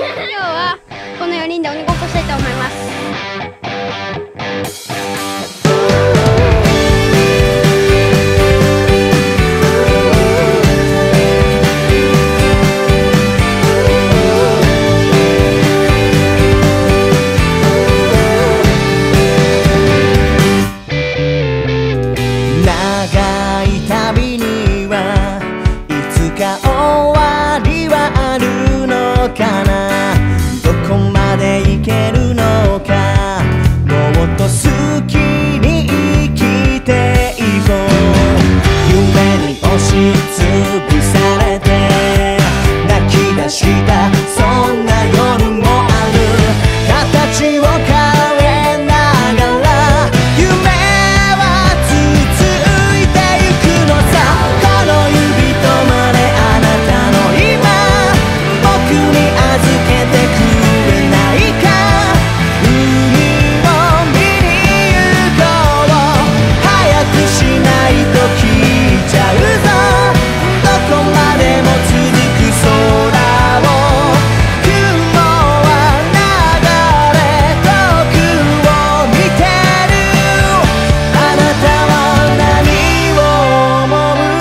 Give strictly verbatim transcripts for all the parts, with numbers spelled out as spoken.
日はこのよにんで鬼ごっこしたいと思います。 長い旅にはいつか終わりはあるのかな。どこまで行けるのか。もっと好きに生きていこう。夢に押しつぶされて泣き出したそんな夜もある。形を変えながら夢は続いてゆくのさ。この指止まれあなたの今僕に預けてくれないか。海を見に行こう。早くしないと消えちゃうぞ。どこまでも続く空を雲は流れ遠くを見てる。あなたは何を思う。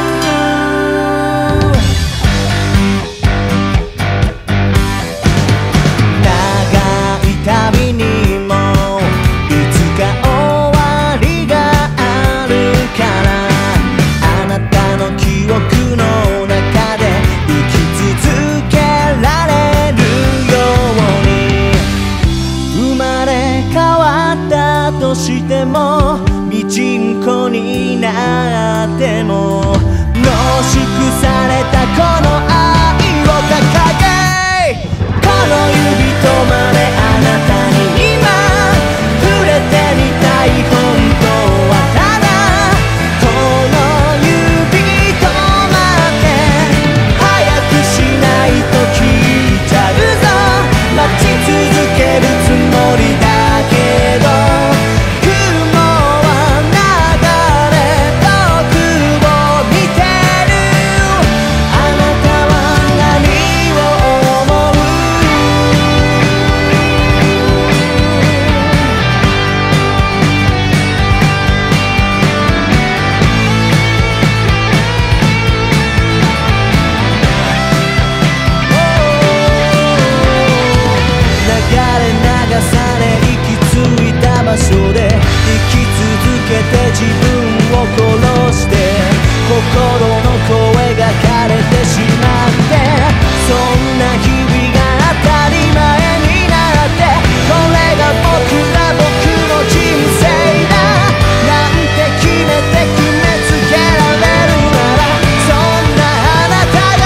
長い旅にもいつか終わりがあるから。あなたの記憶の中で生き続けられるように。生まれ変わったとしてもミジンコになっても濃縮されたこの愛を掲げ。この指止まれあなたに今触れてみたい。本当はただこの指止まって早くしないと消えちゃうぞ。待ち続けるつもりだけど雲は流れ遠くを見てる。あなたは何を思う。流れ流され行き着いた場所で生き続けて自分を殺して心の声が枯れてしまって。そんな日々が当たり前になって。これが僕ら僕の人生だなんて決めて決めつけられるなら。そんなあなたが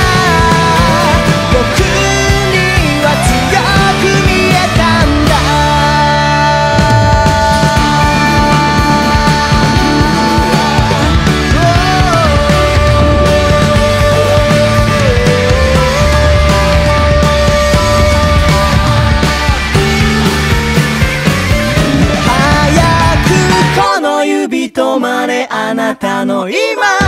僕には強く見えたんだ。早くこの指止まれあなたの今